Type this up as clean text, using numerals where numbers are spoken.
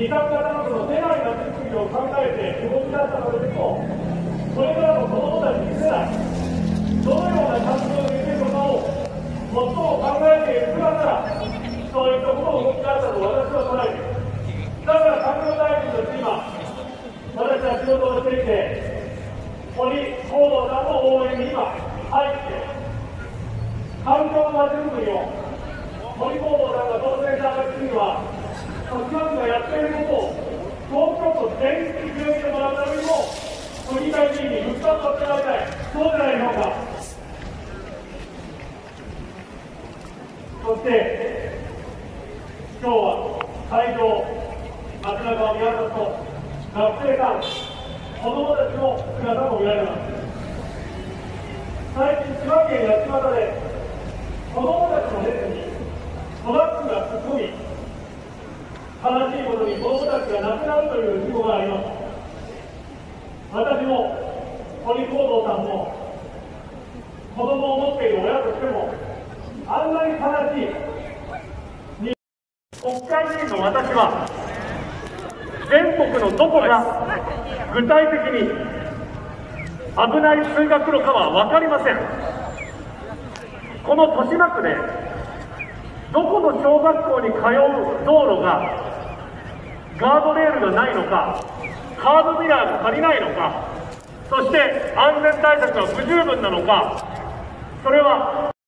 二酸化炭素の出ない街づくりを考えて動き出したのですと、これからの子どもたち次世代、どのような活動をできるのかを最も考えている姿から、そういったことを動き出したと私は捉えています。だから環境大臣として今、私は仕事をしていて、堀河野さんの応援に今入って、環境の街づくりを堀河野さんが当選した暁には、徳島がやっていることを東京都全域に広げてもらうためにも、都議会議員に復活をしてもらいたい、そうじゃないでしょうか。そして今日は会場、街中を見渡すと、学生さん、子どもたちの姿も見られます。最近、千葉県八街で子どもたちの列にトラックが突っ込み、悲しいことに子どもたちが亡くなるという事故がありました。私も堀河野さんも子どもを持っている親としても、あんなに悲しい国会議員の私は、全国のどこが具体的に危ない通学路かは分かりません。この豊島区でどこの小学校に通う道路がガードレールがないのか、カーブミラーが足りないのか、そして安全対策が不十分なのか、それは